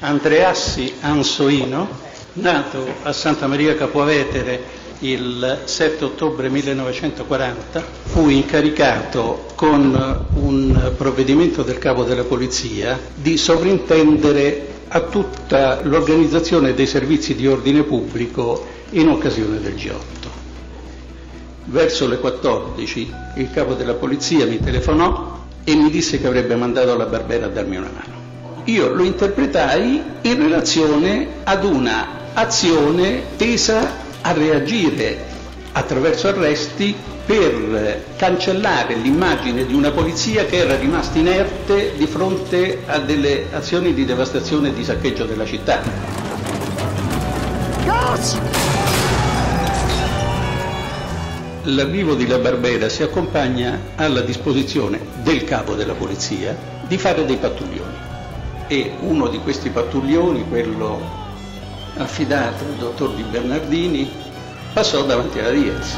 Andreassi Ansoino, nato a Santa Maria Capua Vetere il 7 ottobre 1940, fu incaricato con un provvedimento del capo della polizia di sovrintendere a tutta l'organizzazione dei servizi di ordine pubblico in occasione del G8. Verso le 14 il capo della polizia mi telefonò e mi disse che avrebbe mandato la Barbera a darmi una mano. Io lo interpretai in relazione ad una azione tesa a reagire attraverso arresti per cancellare l'immagine di una polizia che era rimasta inerte di fronte a delle azioni di devastazione e di saccheggio della città. Gas! L'arrivo di La Barbera si accompagna alla disposizione del capo della polizia di fare dei pattuglioni. E uno di questi pattuglioni, quello affidato al dottor Di Bernardini, passò davanti alla Diez.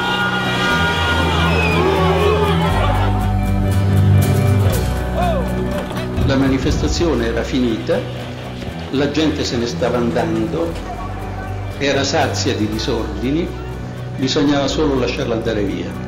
La manifestazione era finita, la gente se ne stava andando, era sazia di disordini, bisognava solo lasciarla andare via.